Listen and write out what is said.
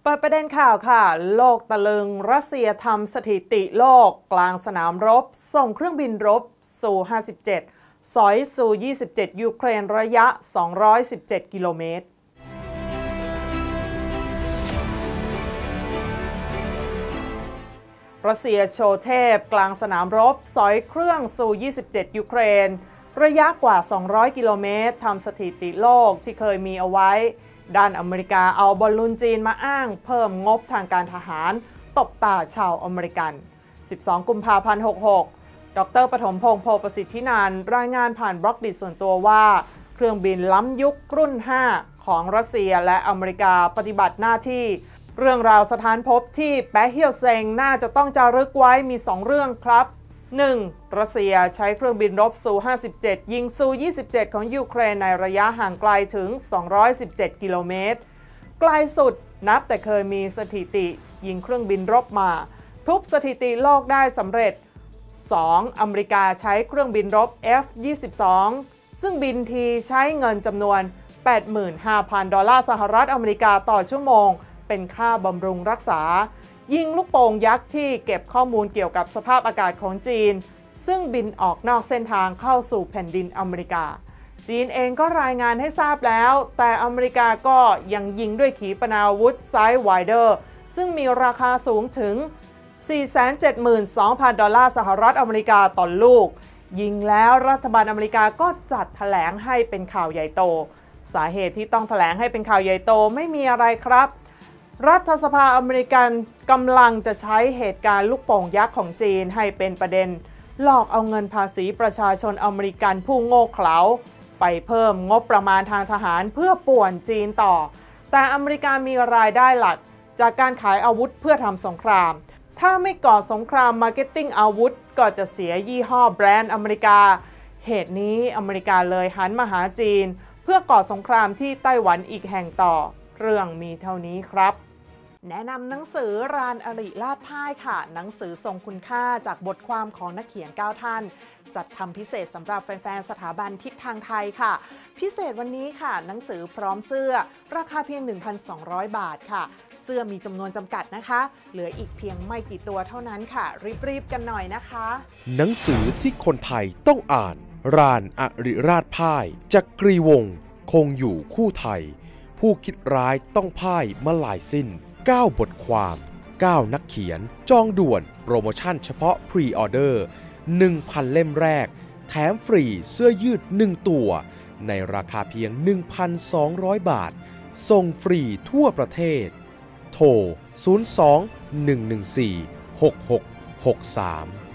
ปิดประเด็นข่าวค่ะโลกตะลึงรัสเซียทำสถิติโลกกลางสนามรบส่งเครื่องบินรบซู57สอยซู27ยูเครนระยะ217กิโลเมตรรัสเซียโชว์เทพกลางสนามรบสอยเครื่องซู27ยูเครนระยะกว่า200กิโลเมตรทำสถิติโลกที่เคยมีเอาไว้ด้านอเมริกาเอาบอลลูนจีนมาอ้างเพิ่มงบทางการทหารตบตาชาวอเมริกัน12กุมภาพันธ์66ดร.ปฐมพงษ์โพประสิทธินันท์รายงานผ่านบล็อกดิส่วนตัวว่าเครื่องบินล้ำยุครุ่น5ของรัสเซียและอเมริกาปฏิบัติหน้าที่เรื่องราวสถานพบที่แปะเฮียวเซงน่าจะต้องจารึกไว้มี2เรื่องครับ 1. รัสเซียใช้เครื่องบินรบซู57ยิงซู27ของยูเครนในระยะห่างไกลถึง217กิโลเมตรไกลสุดนับแต่เคยมีสถิติยิงเครื่องบินรบมาทุบสถิติโลกได้สำเร็จ 2. อเมริกาใช้เครื่องบินรบ F-22 ซึ่งบินทีใช้เงินจำนวน 85,000 ดอลลาร์สหรัฐอเมริกาต่อชั่วโมงเป็นค่าบำรุงรักษายิงลูกโป่งยักษ์ที่เก็บข้อมูลเกี่ยวกับสภาพอากาศของจีนซึ่งบินออกนอกเส้นทางเข้าสู่แผ่นดินอเมริกาจีนเองก็รายงานให้ทราบแล้วแต่อเมริกาก็ยังยิงด้วยขีปนาวุธไซด์ไวเดอร์ซึ่งมีราคาสูงถึง 472,000 ดอลลาร์สหรัฐอเมริกาต่อลูกยิงแล้วรัฐบาลอเมริกาก็จัดแถลงให้เป็นข่าวใหญ่โตสาเหตุที่ต้องแถลงให้เป็นข่าวใหญ่โตไม่มีอะไรครับรัฐสภาอเมริกันกำลังจะใช้เหตุการณ์ลูกโป่งยักษ์ของจีนให้เป็นประเด็นหลอกเอาเงินภาษีประชาชนอเมริกันผู้โง่เขลาไปเพิ่มงบประมาณทางทหารเพื่อป่วนจีนต่อแต่อเมริกามีรายได้หลักจากการขายอาวุธเพื่อทำสงครามถ้าไม่ก่อสงครามมาร์เก็ตติ้งอาวุธก็จะเสียยี่ห้อแบรนด์อเมริกาเหตุนี้อเมริกาเลยหันมาหาจีนเพื่อก่อสงครามที่ไต้หวันอีกแห่งต่อเรื่องมีเท่านี้ครับแนะนำหนังสือรานอริลาดพ่ายค่ะหนังสือทรงคุณค่าจากบทความของนักเขียน9ท่านจัดทำพิเศษสำหรับแฟนๆสถาบันทิศทางไทยค่ะพิเศษวันนี้ค่ะหนังสือพร้อมเสื้อราคาเพียง 1,200 บาทค่ะเสื้อมีจำนวนจำกัดนะคะเหลืออีกเพียงไม่กี่ตัวเท่านั้นค่ะรีบๆกันหน่อยนะคะหนังสือที่คนไทยต้องอ่านรานอริราชพ่ายจักรีวงศ์คงอยู่คู่ไทยผู้คิดร้ายต้องพ่ายเมื่อลายสิ้น9 บทความ 9 นักเขียนจองด่วนโปรโมชั่นเฉพาะพรีออเดอร์ 1,000 เล่มแรกแถมฟรีเสื้อยืด1ตัวในราคาเพียง 1,200 บาทส่งฟรีทั่วประเทศโทร 02 114 6663